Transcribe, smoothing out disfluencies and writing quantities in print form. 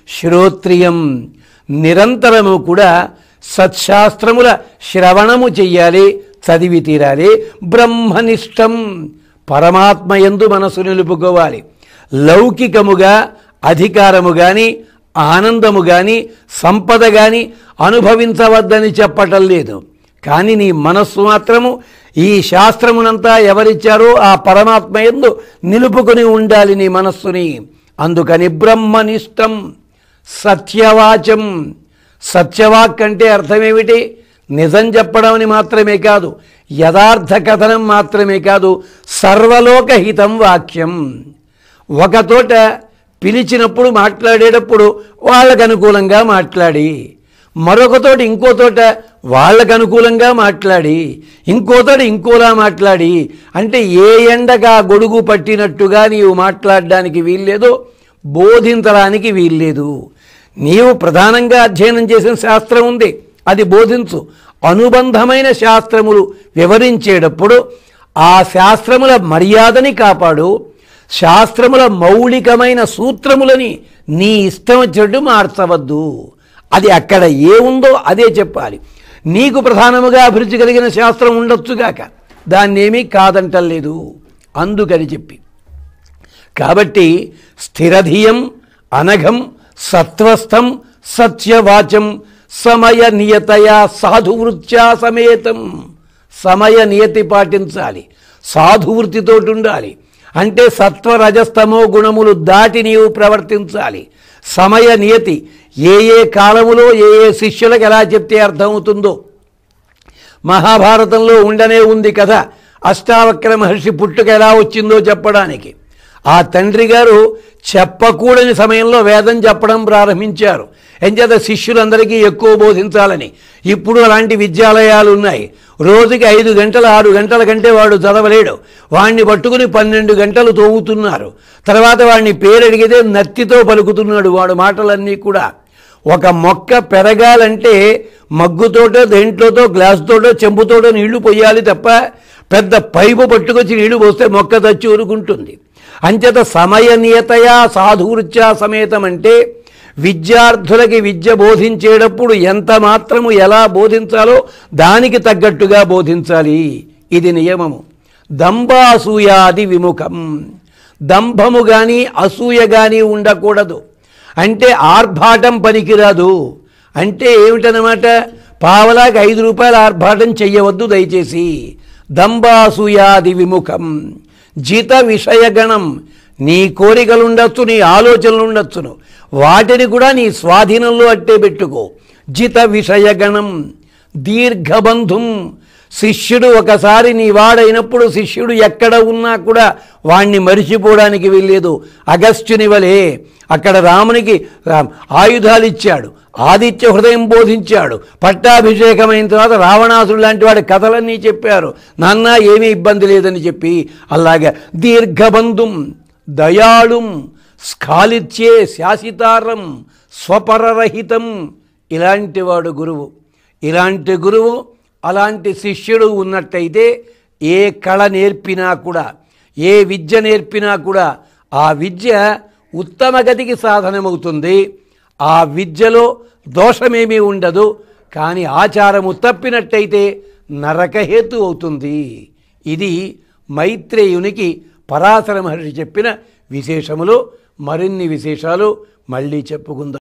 శ్రోత్రియం, నిరంతరము కూడా సత్శాస్త్రముల శ్రవణము చెయ్యాలి, చదివి తీరాలి. బ్రహ్మనిష్టం, పరమాత్మయందు మనసు నిలుపుకోవాలి. లౌకికముగా అధికారము కానీ ఆనందము కానీ సంపద కానీ అనుభవించవద్దని చెప్పటం లేదు. కానీ నీ మనస్సు మాత్రము ఈ శాస్త్రమునంతా ఎవరిచ్చారో ఆ పరమాత్మయందు నిలుపుకొని ఉండాలి నీ మనస్సుని. అందుకని బ్రహ్మనిష్టం, సత్యవాచం. సత్యవాక్ అంటే అర్థమేమిటి? నిజం చెప్పడం అని మాత్రమే కాదు, యథార్థ కథనం మాత్రమే కాదు, సర్వలోకహితం వాక్యం. ఒకతోట పిలిచినప్పుడు మాట్లాడేటప్పుడు వాళ్ళకు అనుకూలంగా మాట్లాడి, మరొకతోటి ఇంకోతోట వాళ్ళకు అనుకూలంగా మాట్లాడి, ఇంకోతోట ఇంకోలా మాట్లాడి, అంటే ఏ ఎండగా గొడుగు పట్టినట్టుగా నీవు మాట్లాడడానికి వీల్లేదు, బోధించడానికి వీల్లేదు. నీవు ప్రధానంగా అధ్యయనం చేసిన శాస్త్రం ఉంది, అది బోధించు. అనుబంధమైన శాస్త్రములు వివరించేటప్పుడు ఆ శాస్త్రముల మర్యాదని కాపాడు. శాస్త్రముల మౌలికమైన సూత్రములని నీ ఇష్టం వచ్చినట్టు మార్చవద్దు. అది అక్కడ ఏముందో అదే చెప్పాలి. నీకు ప్రధానముగా అభిరుచి కలిగిన శాస్త్రం ఉండొచ్చుగాక, దాన్నేమీ కాదంటలేదు. అందుకని చెప్పి కాబట్టి స్థిరధియం, అనఘం, సత్వస్థం, సత్యవాచం, సమయ నియతయా సాధువృత్యా సమేతం. సమయ నియతి పాటించాలి, సాధువృత్తితో ఉండాలి. అంటే సత్వరజస్తమో గుణములు దాటి నీవు ప్రవర్తించాలి. సమయ నియతి, ఏ ఏ కాలములో ఏ ఏ శిష్యులకు ఎలా చెప్తే అర్థమవుతుందో. మహాభారతంలో ఉండనే ఉంది కదా, అష్టావక్ర మహర్షి పుట్టుక ఎలా వచ్చిందో చెప్పడానికి. ఆ తండ్రి గారు చెప్పకూడని సమయంలో వేదం చెప్పడం ప్రారంభించారు. ఎంచేత శిష్యులందరికీ ఎక్కువ బోధించాలని. ఇప్పుడు అలాంటి విద్యాలయాలు ఉన్నాయి. రోజుకి 5 గంటలు 6 గంటల కంటే వాడు చదవలేడు. వాడిని పట్టుకుని 12 గంటలు తోగుతున్నారు. తర్వాత వాడిని పేరు అడిగితే నత్తితో పలుకుతున్నాడు వాడు మాటలన్నీ కూడా. ఒక మొక్క పెరగాలంటే మగ్గుతోటో దేంట్లోతో గ్లాసుతోటో చెంబుతోటో నీళ్లు పొయ్యాలి తప్ప పెద్ద పైపు పట్టుకొచ్చి నీళ్లు పోస్తే మొక్క చచ్చి ఊరుకుంటుంది. అంచేత సమయ నియతయా సాధువృత్యా సమేతం అంటే విద్యార్థులకి విద్య బోధించేటప్పుడు ఎంత మాత్రము ఎలా బోధించాలో దానికి తగ్గట్టుగా బోధించాలి. ఇది నియమము. దంభాసూయాది విముఖం. దంభము కానీ అసూయ కానీ ఉండకూడదు. అంటే ఆర్భాటం పనికిరాదు. అంటే ఏమిటనమాట? పావలాకి 5 రూపాయల ఆర్భాటం చెయ్యవద్దు దయచేసి. దంభాసూయాది విముఖం. జిత విషయగణం. నీ కోరికలు ఉండొచ్చు, నీ ఆలోచనలు ఉండొచ్చును, వాటిని కూడా నీ స్వాధీనంలో అట్టే పెట్టుకో. జిత విషయగణం. దీర్ఘబంధుం. శిష్యుడు ఒకసారి నీ వాడైనప్పుడు శిష్యుడు ఎక్కడ ఉన్నా కూడా వాణ్ణి మరిచిపోవడానికి వెళ్ళలేదు. అగస్త్యుని వలె అక్కడ రామునికి ఆయుధాలు ఇచ్చాడు, ఆదిత్య హృదయం బోధించాడు. పట్టాభిషేకమైన తర్వాత రావణాసుడు లాంటి వాడి కథలన్నీ చెప్పారు. నాన్న ఏమీ ఇబ్బంది లేదని చెప్పి. అలాగే దీర్ఘబంధుం, దయాళుం, స్ఖాళిత్యే శాసితారం, స్వపరరహితం. ఇలాంటి వాడు గురువు. ఇలాంటి గురువు అలాంటి శిష్యుడు ఉన్నట్టయితే ఏ కళ నేర్పినా కూడా, ఏ విద్య నేర్పినా కూడా ఆ విద్య ఉత్తమ గతికి సాధనమవుతుంది. ఆ విద్యలో దోషమేమీ ఉండదు. కానీ ఆచారము తప్పినట్టయితే నరకహేతు అవుతుంది. ఇది మైత్రేయునికి పరాశర మహర్షి చెప్పిన విశేషములు. మరిన్ని విశేషాలు మళ్ళీ చెప్పుకుందాం.